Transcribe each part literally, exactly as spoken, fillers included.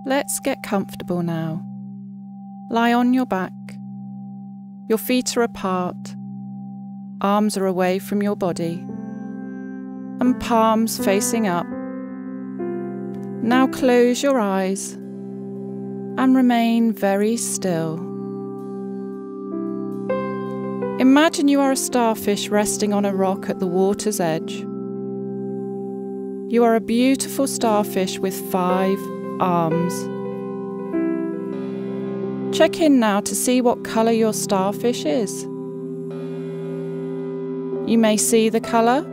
Let's get comfortable now. Lie on your back. Your feet are apart. Arms are away from your body. And palms facing up. Now close your eyes and remain very still. Imagine you are a starfish resting on a rock at the water's edge. You are a beautiful starfish with five arms. Check in now to see what colour your starfish is. You may see the colour,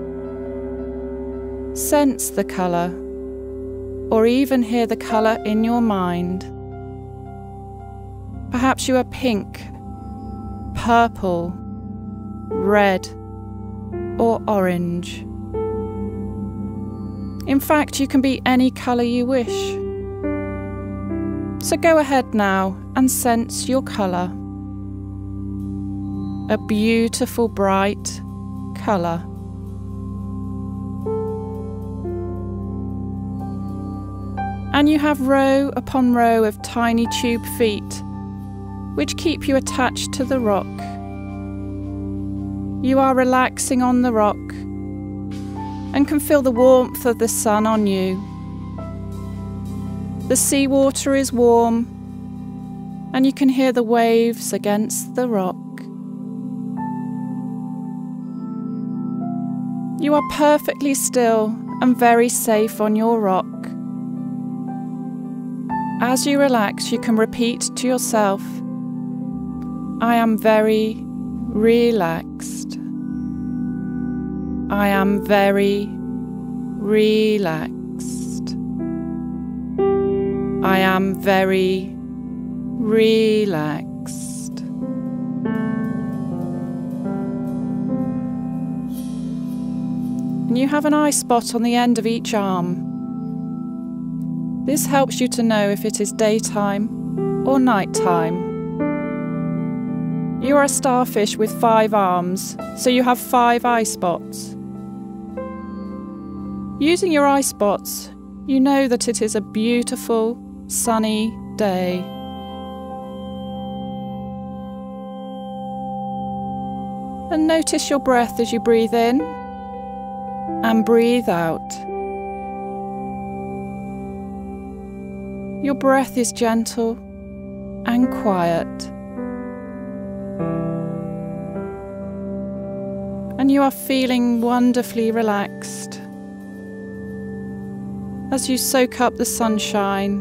sense the colour, or even hear the colour in your mind. Perhaps you are pink, purple, red, or orange. In fact, you can be any colour you wish. So go ahead now and sense your colour. A beautiful bright colour. And you have row upon row of tiny tube feet which keep you attached to the rock. You are relaxing on the rock and can feel the warmth of the sun on you. The seawater is warm and you can hear the waves against the rock. You are perfectly still and very safe on your rock. As you relax, you can repeat to yourself, I am very relaxed. I am very relaxed. I am very relaxed. And you have an eye spot on the end of each arm. This helps you to know if it is daytime or nighttime. You are a starfish with five arms, so you have five eye spots. Using your eye spots, you know that it is a beautiful, sunny day. And notice your breath as you breathe in and breathe out. Your breath is gentle and quiet. And you are feeling wonderfully relaxed as you soak up the sunshine.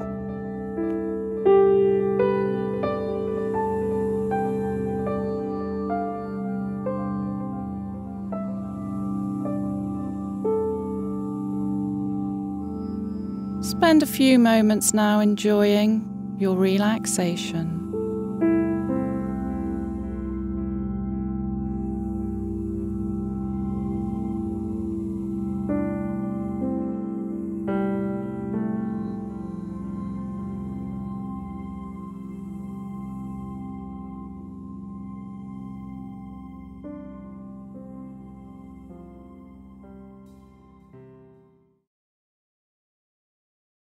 Spend a few moments now enjoying your relaxation.